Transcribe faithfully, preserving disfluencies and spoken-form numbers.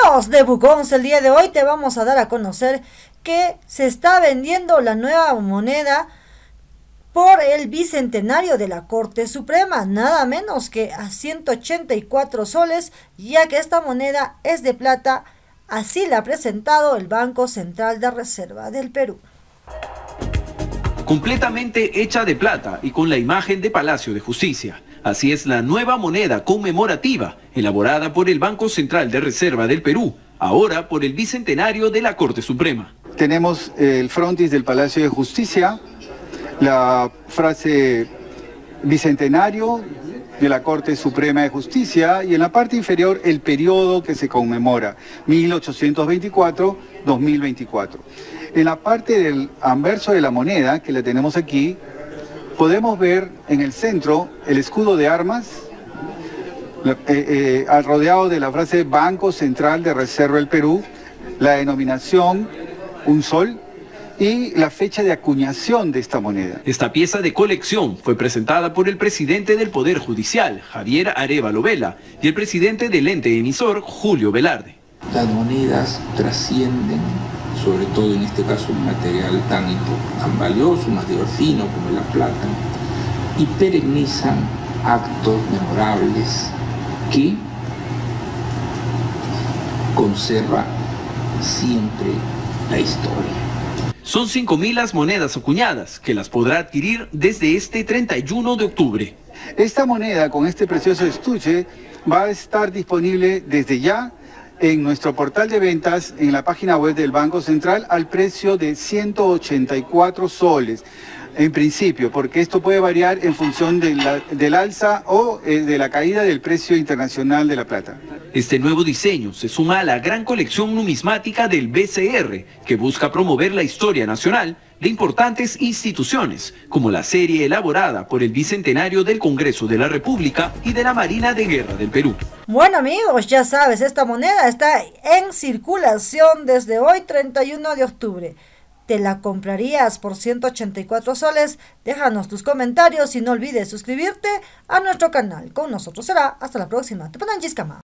Amigos de Bucons, el día de hoy te vamos a dar a conocer que se está vendiendo la nueva moneda por el bicentenario de la Corte Suprema, nada menos que a ciento ochenta y cuatro soles, ya que esta moneda es de plata, así la ha presentado el Banco Central de Reserva del Perú. Completamente hecha de plata y con la imagen de Palacio de Justicia. Así es la nueva moneda conmemorativa, elaborada por el Banco Central de Reserva del Perú, ahora por el bicentenario de la Corte Suprema. Tenemos el frontis del Palacio de Justicia, la frase bicentenario de la Corte Suprema de Justicia y en la parte inferior el periodo que se conmemora, mil ochocientos veinticuatro a dos mil veinticuatro. En la parte del anverso de la moneda, que la tenemos aquí, podemos ver en el centro el escudo de armas, eh, eh, rodeado de la frase Banco Central de Reserva del Perú, la denominación un sol y la fecha de acuñación de esta moneda. Esta pieza de colección fue presentada por el presidente del Poder Judicial, Javier Arévalo Vela, y el presidente del ente emisor, Julio Velarde. Las monedas trascienden, sobre todo en este caso un material tan, tan valioso, un material fino como la plata, y perennizan actos memorables que conserva siempre la historia. Son cinco mil las monedas acuñadas, que las podrá adquirir desde este treinta y uno de octubre. Esta moneda con este precioso estuche va a estar disponible desde ya en nuestro portal de ventas, en la página web del Banco Central, al precio de ciento ochenta y cuatro soles, en principio, porque esto puede variar en función de la, del alza o eh, de la caída del precio internacional de la plata. Este nuevo diseño se suma a la gran colección numismática del B C R, que busca promover la historia nacional de importantes instituciones, como la serie elaborada por el Bicentenario del Congreso de la República y de la Marina de Guerra del Perú. Bueno amigos, ya sabes, esta moneda está en circulación desde hoy treinta y uno de octubre. ¿Te la comprarías por ciento ochenta y cuatro soles? Déjanos tus comentarios y no olvides suscribirte a nuestro canal. Con nosotros será hasta la próxima. Te ponen chiscama.